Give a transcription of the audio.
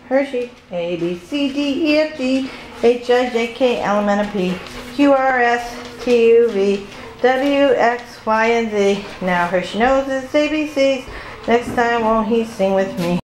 Hershey. A, B, C, D, E, F, G, H, I, J, K, L, M, N, O, P, Q, R, S, T, U, V, W, X, Y, and Z. Now Hershey knows his ABCs. Next time won't he sing with me?